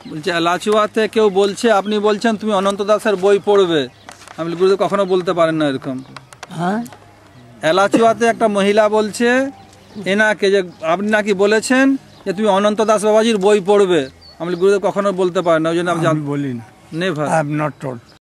বলছে এলাচুয়াতে কেউ বলছে, আপনি বলছেন তুমি অনন্ত দাসের বই পড়বে। আমি গুরুদেব কখনো বলতে পারেন না এরকম। হ্যাঁ, এলাচুয়াতে একটা মহিলা বলছে এনাকে যে আপনি নাকি বলেছেন যে তুমি অনন্ত দাস বাবাজির বই পড়বে। আমি গুরুদেব কখনো বলতে পারেন না, ওই জন্য আমি বলি না, never. I have not told.